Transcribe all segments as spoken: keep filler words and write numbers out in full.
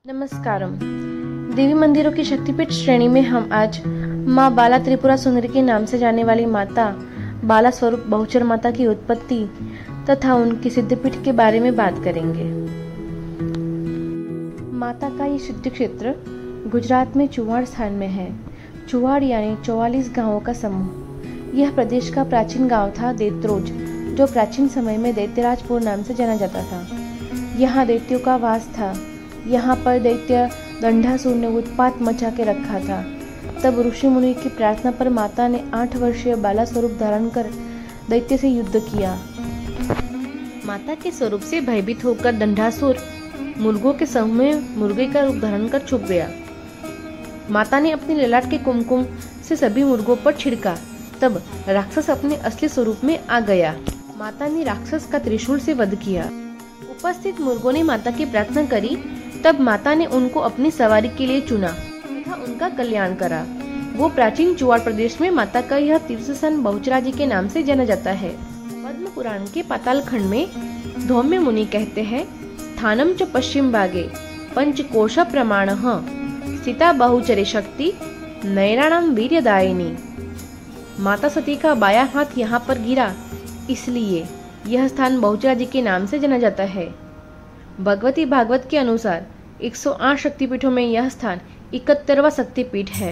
नमस्कारम। देवी मंदिरों की शक्तिपीठ श्रेणी में हम आज माँ बाला त्रिपुरा सुंदरी के नाम से जाने वाली माता बाला स्वरूप बहुचर माता की उत्पत्ति तथा उनकी सिद्धपीठ के बारे में बात करेंगे। माता का ये सिद्ध क्षेत्र गुजरात में चुवाड़ स्थान में है। चुवाड़ यानी चौवालीस गांवों का समूह। यह प्रदेश का प्राचीन गांव था देत्रोज, जो प्राचीन समय में दैत्यराजपुर नाम से जाना जाता था। यहाँ दैत्यों का वास था। यहाँ पर दैत्य दंडासुर ने उत्पात मचा के रखा था। तब ऋषि मुनि की प्रार्थना पर माता ने आठ वर्षीय बाला स्वरूप धारण कर दैत्य से युद्ध किया। माता के स्वरूप से भयभीत होकर दंडासुर मुर्गों के समूह में मुर्गे का रूप धारण कर छुप गया। माता ने अपने ललाट के कुमकुम से सभी मुर्गों पर छिड़का। तब राक्षस अपने असली स्वरूप में आ गया। माता ने राक्षस का त्रिशूल से वध किया। उपस्थित मुर्गों ने माता की प्रार्थना करी। तब माता ने उनको अपनी सवारी के लिए चुना तथा उनका कल्याण करा। वो प्राचीन चुवाड़ प्रदेश में माता का यह तीर्थ स्थान बहुचराजी के नाम से जाना जाता है। पद्म पुराण के पाताल खंड में धौम्य मुनि कहते हैं, स्थानम च पश्चिम भागे पंचकोश प्रमाण स्थिता बहुचरे शक्ति नैराणाम वीर्यदायिनी। माता सती का बायां हाथ यहाँ पर गिरा, इसलिए यह स्थान बहुचराजी के नाम से जाना जाता है। भगवती भागवत के अनुसार एक सौ आठ शक्तिपीठों में यह स्थान इकहत्तरवां शक्तिपीठ है।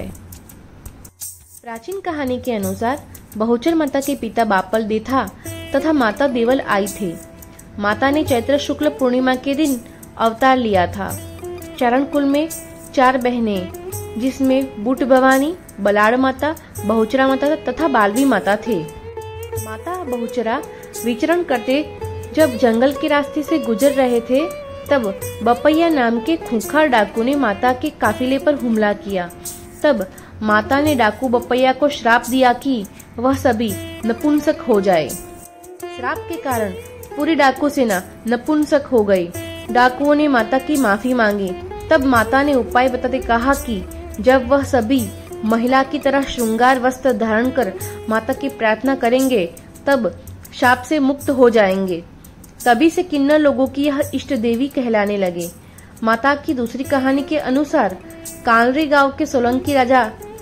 प्राचीन कहानी के अनुसार बहुचर माता के पिता बापल दे था तथा माता देवल आई थे। माता ने चैत्र शुक्ल पूर्णिमा के दिन अवतार लिया था। चारण कुल में चार बहनें, जिसमें बूट भवानी, बलाड़ माता, बहुचरा माता तथा बालवी माता थे। माता बहुचरा विचरण करते जब जंगल के रास्ते से गुजर रहे थे, तब बपैया नाम के खूंखार डाकू ने माता के काफिले पर हमला किया। तब माता ने डाकू बपैया को श्राप दिया कि वह सभी नपुंसक हो जाए। श्राप के कारण पूरी डाकू सेना नपुंसक हो गई। डाकुओं ने माता की माफी मांगी। तब माता ने उपाय बताते कहा कि जब वह सभी महिला की तरह श्रृंगार वस्त्र धारण कर माता की प्रार्थना करेंगे, तब शाप से मुक्त हो जाएंगे। तभी से किन्नर लोगों की यह इष्ट देवी कहलाने लगे। माता की दूसरी कहानी के अनुसार कांलरी गांव के सोलंकी राजा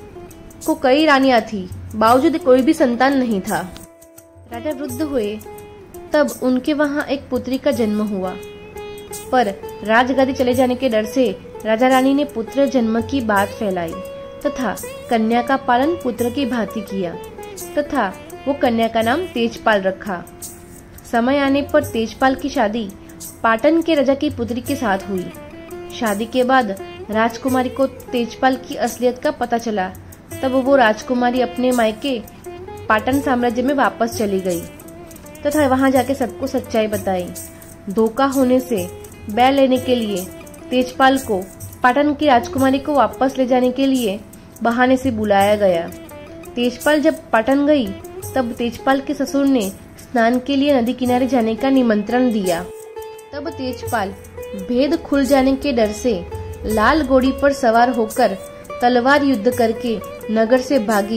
को कई रानियां थी, बावजूद कोई भी संतान नहीं था। राजा वृद्ध हुए, तब उनके वहां एक पुत्री का जन्म हुआ, पर राजगादी चले जाने के डर से राजा रानी ने पुत्र जन्म की बात फैलाई तथा कन्या का पालन पुत्र की भांति किया तथा वो कन्या का नाम तेजपाल रखा। समय आने पर तेजपाल की शादी पाटन के राजा की पुत्री के साथ हुई। शादी के बाद राजकुमारी को तेजपाल की असलियत का पता चला। तब वो राजकुमारी अपने मायके पाटन साम्राज्य में वापस चली गई तथा वहां जाके सबको सच्चाई बताई। धोखा होने से बैल लेने के लिए तेजपाल को पाटन की राजकुमारी को वापस ले जाने के लिए बहाने से बुलाया गया। तेजपाल जब पाटन गई, तब तेजपाल के ससुर ने स्नान के लिए नदी किनारे जाने का निमंत्रण दिया। तब तेजपाल भेद खुल जाने के डर से लाल घोड़ी पर सवार होकर तलवार युद्ध करके नगर से भागी।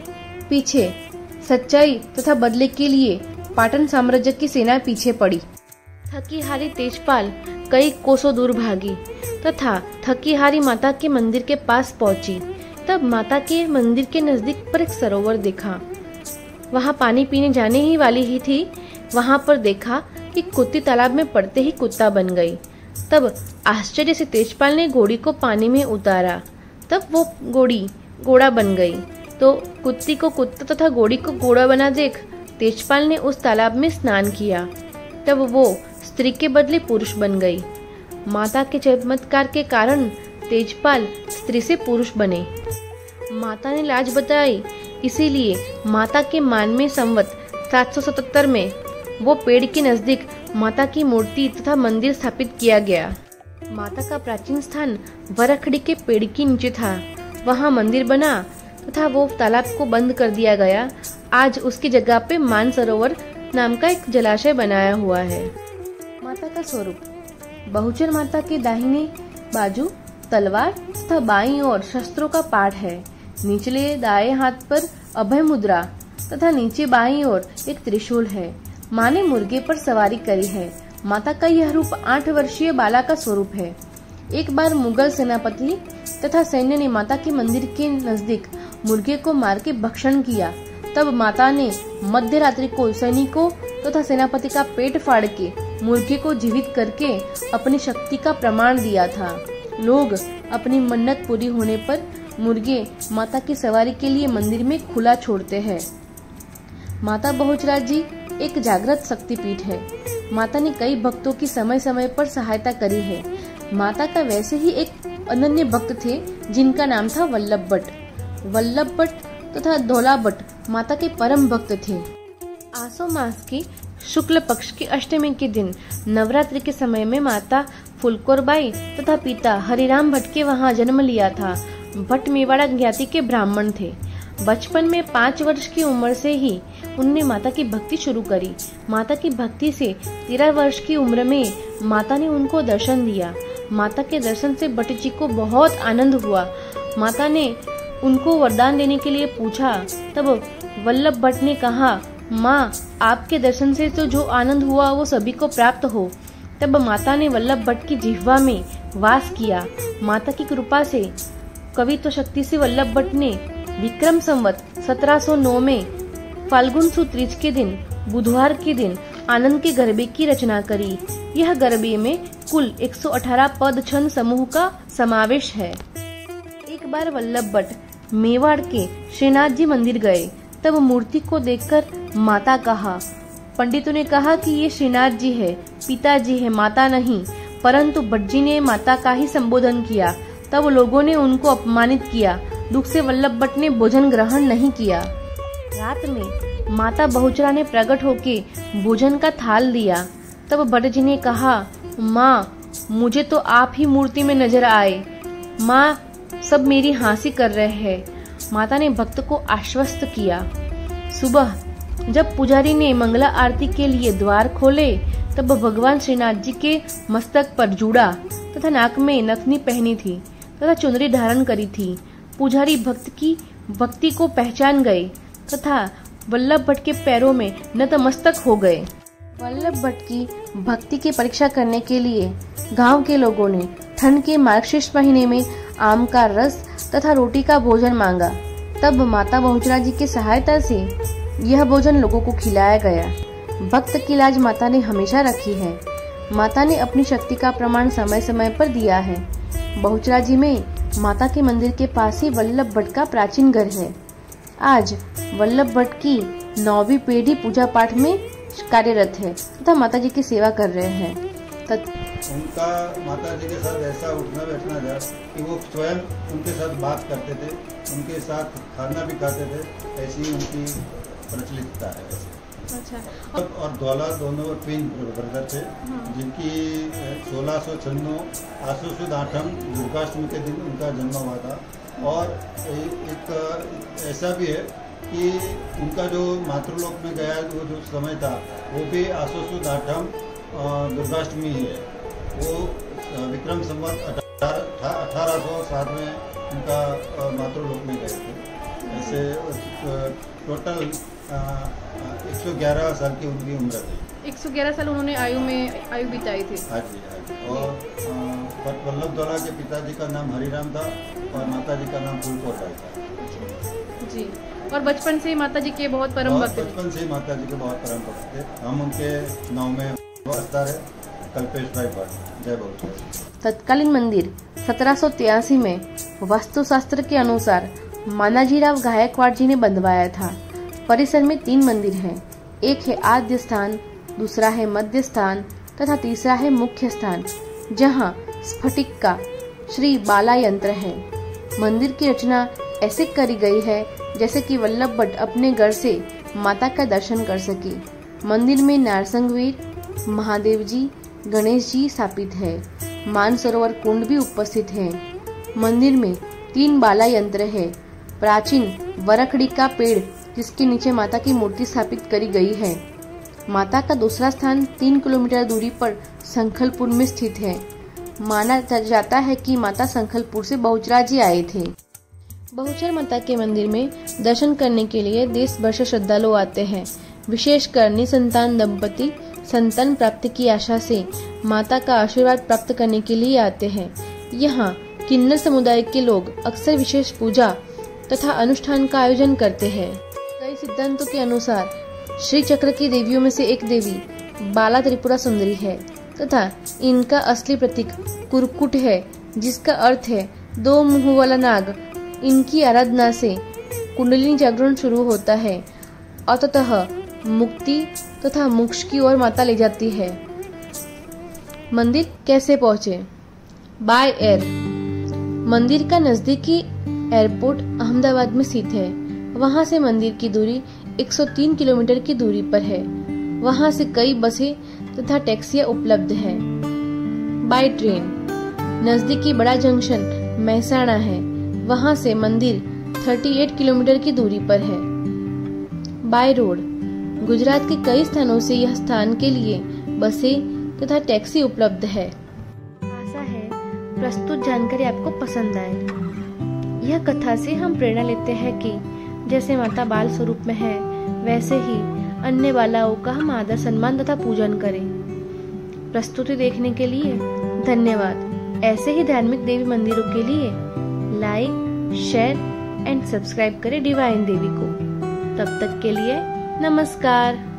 पीछे सच्चाई तथा बदले के लिए पाटन साम्राज्य की सेना पीछे पड़ी। थकी हारी तेजपाल कई कोसों दूर भागी तथा थकी हारी माता के मंदिर के पास पहुंची। तब माता के मंदिर के नजदीक पर एक सरोवर देखा। वहां पानी पीने जाने ही वाली ही थी, वहां पर देखा कि कुत्ती तालाब में पड़ते ही कुत्ता बन गई। तब आश्चर्य से तेजपाल ने घोड़ी को पानी में उतारा। तब वो घोड़ी घोड़ा बन गई। तो कुत्ती को कुत्ता तथा घोड़ी को घोड़ा बना देख तेजपाल ने उस तालाब में स्नान किया। तब वो स्त्री के बदले पुरुष बन गई। माता के चमत्कार के कारण तेजपाल स्त्री से पुरुष बने। माता ने लाज बताई, इसीलिए माता के मान में संवत सात सौ सतहत्तर में वो पेड़ के नजदीक माता की मूर्ति तथा मंदिर स्थापित किया गया। माता का प्राचीन स्थान वरखड़ी के पेड़ के नीचे था। वहां मंदिर बना तथा वो तालाब को बंद कर दिया गया। आज उसकी जगह पे मानसरोवर नाम का एक जलाशय बनाया हुआ है। माता का स्वरूप बहुचर माता के दाहिने बाजू तलवार तथा बाईं ओर शस्त्रों का पाठ है। निचले दाएं हाथ पर अभय मुद्रा तथा नीचे बाईं ओर एक त्रिशूल है। माँ ने मुर्गे पर सवारी करी है। माता का यह रूप आठ वर्षीय बाला का स्वरूप है। एक बार मुगल सेनापति तथा सैन्य ने माता के मंदिर के नजदीक मुर्गे को मार के भक्षण किया। तब माता ने मध्य रात्रि को सैनिकों तथा सेनापति का पेट फाड़ के मुर्गे को जीवित करके अपनी शक्ति का प्रमाण दिया था। लोग अपनी मन्नत पूरी होने पर मुर्गे माता की सवारी के लिए मंदिर में खुला छोड़ते हैं। माता बहुचराज जी एक जागृत शक्तिपीठ है। माता ने कई भक्तों की समय समय पर सहायता करी है। माता का वैसे ही एक अनन्य भक्त थे जिनका नाम था वल्लभ भट्ट। वल्लभ भट्ट तथा धौला भट्ट माता के परम भक्त थे। आसो मास की शुक्ल पक्ष की अष्टमी के दिन नवरात्रि के समय में माता फुलकोरबाई तथा पिता हरिराम भट्ट के वहाँ जन्म लिया था। भट्ट मेवाड़ा ज्ञाति के ब्राह्मण थे। बचपन में पाँच वर्ष की उम्र से ही उन्होंने माता की भक्ति शुरू करी। माता की भक्ति से तेरह वर्ष की उम्र में माता ने उनको दर्शन दिया। माता के दर्शन से भट्ट जी को बहुत आनंद हुआ। माता ने उनको वरदान देने के लिए पूछा। तब वल्लभ भट्ट ने कहा, माँ, आपके दर्शन से तो जो आनंद हुआ वो सभी को प्राप्त हो। तब माता ने वल्लभ भट्ट की जिह्वा में वास किया। माता की कृपा से कवित्व शक्ति से वल्लभ भट्ट ने विक्रम संवत सत्रह सौ नौ में फाल्गुन सुद तीज के दिन बुधवार के दिन आनंद के गरबे की रचना करी। यह गरबे में कुल एक सौ अठारह पद छंद समूह का समावेश है। एक बार वल्लभ भट्ट मेवाड़ के श्रीनाथ जी मंदिर गए। तब मूर्ति को देखकर माता कहा। पंडितों ने कहा कि ये श्रीनाथ जी है, पिताजी है, माता नहीं। परंतु भट्ट जी ने माता का ही संबोधन किया। तब लोगों ने उनको अपमानित किया। दुख से वल्लभ भट्ट ने भोजन ग्रहण नहीं किया। रात में माता बहुचरा ने प्रकट होके भोजन का थाल दिया। तब भट्ट जी ने कहा, माँ, मुझे तो आप ही मूर्ति में नजर आए। माँ, सब मेरी हंसी कर रहे हैं। माता ने भक्त को आश्वस्त किया। सुबह जब पुजारी ने मंगला आरती के लिए द्वार खोले तब भगवान श्रीनाथ जी के मस्तक पर जूड़ा तथा नाक में नथनी पहनी थी तथा चुनरी धारण करी थी। पुजारी भक्त की भक्ति को पहचान गए तथा वल्लभ भट्ट के पैरों में नतमस्तक हो गए। वल्लभ भट्ट की भक्ति की परीक्षा करने के लिए गांव के लोगों ने ठंड के मार्गशीर्ष महीने में आम का रस तथा रोटी का भोजन मांगा। तब माता बहुचरा जी की सहायता से यह भोजन लोगों को खिलाया गया। भक्त की लाज माता ने हमेशा रखी है। माता ने अपनी शक्ति का प्रमाण समय समय पर दिया है। बहुचरा जी में माता के मंदिर के पास ही वल्लभ भट्ट का प्राचीन घर है। आज वल्लभ भट्ट की नौवीं पीढ़ी पूजा पाठ में कार्यरत है तथा माता जी की सेवा कर रहे हैं। उनका माता जी के साथ ऐसा उठना बैठना था कि वो स्वयं उनके साथ बात करते थे, उनके साथ खाना भी खाते थे। ऐसी उनकी प्रचलितता है। अच्छा। और धौला दोनों ट्विन ब्रदर थे, जिनकी सोलह सौ छन्नू आसो सुद आठम दुर्गाष्टमी के दिन उनका जन्म हुआ था। और एक ऐसा भी है कि उनका जो मातृलोक में गया वो जो समय था वो भी आसो सुद आठम दुर्गाष्टमी है। वो विक्रम संवत अठारह सौ सात में उनका मातृलोक में गए थे। ऐसे टोटल एक सौ ग्यारह साल की उनकी उम्र थी। एक सौ ग्यारह साल उन्होंने आयु में आयु बिताई थी। हाँ जी, हाँ जी। और वल्लभ धौला के पिताजी का नाम हरिराम था और माता जी का नाम फुलकोरबाई था जी। और बचपन से माता जी के बहुत परम भक्त थे। बचपन से माता जी के बहुत परम भक्त थे। हम उनके नाव में वास्तार है कल्पेश भाई भट्ट। जय बहुचरा। तत्कालीन मंदिर सत्रह सौ तिरासी में वास्तुशास्त्र के अनुसार मानाजीराव गायकवाड़ जी ने बनवाया था। परिसर में तीन मंदिर हैं। एक है आद्य स्थान, दूसरा है मध्य स्थान तथा तीसरा है मुख्य स्थान, जहां स्फटिक का श्री बाला यंत्र है। मंदिर की रचना ऐसे करी गई है जैसे कि वल्लभ भट्ट अपने घर से माता का दर्शन कर सके। मंदिर में नारसंगवीर, महादेव जी, गणेश जी स्थापित है। मानसरोवर कुंड भी उपस्थित है। मंदिर में तीन बाला यंत्र है। प्राचीन वरखड़ी का पेड़ जिसके नीचे माता की मूर्ति स्थापित करी गई है। माता का दूसरा स्थान तीन किलोमीटर दूरी पर संखलपुर में स्थित है। माना जाता है कि माता संखलपुर से बहुचरा जी आए थे। बहुचर माता के मंदिर में दर्शन करने के लिए देश भर से श्रद्धालु आते हैं। विशेषकर निसंतान दंपति संतान प्राप्ति की आशा से माता का आशीर्वाद प्राप्त करने के लिए आते हैं। यहाँ किन्नर समुदाय के लोग अक्सर विशेष पूजा तथा अनुष्ठान का आयोजन करते हैं। कई सिद्धांतों के अनुसार श्री चक्र की देवियों में से एक देवी बाला त्रिपुरा सुंदरी है तथा इनका असली प्रतीक कुरकुट है, जिसका अर्थ है दो मुंह वाला नाग। इनकी आराधना से कुंडलिनी जागरण शुरू होता है, अतः मुक्ति तथा मोक्ष की ओर माता ले जाती है। मंदिर कैसे पहुँचे? By air. मंदिर का नजदीकी एयरपोर्ट अहमदाबाद में स्थित है। वहां से मंदिर की दूरी एक सौ तीन किलोमीटर की दूरी पर है। वहां से कई बसें तथा टैक्सियां उपलब्ध हैं। By train. नजदीकी बड़ा जंक्शन महसाणा है। वहां से मंदिर अड़तीस किलोमीटर की दूरी पर है। By road. गुजरात के कई स्थानों से यह स्थान के लिए बसें तथा टैक्सी उपलब्ध है। आशा है प्रस्तुत जानकारी आपको पसंद आए। यह कथा से हम प्रेरणा लेते हैं कि जैसे माता बाल स्वरूप में है, वैसे ही अन्य बालाओं का हम आदर सम्मान तथा पूजन करें। प्रस्तुति देखने के लिए धन्यवाद। ऐसे ही धार्मिक देवी मंदिरों के लिए लाइक, शेयर एंड सब्सक्राइब करें डिवाइन देवी को। तब तक के लिए नमस्कार।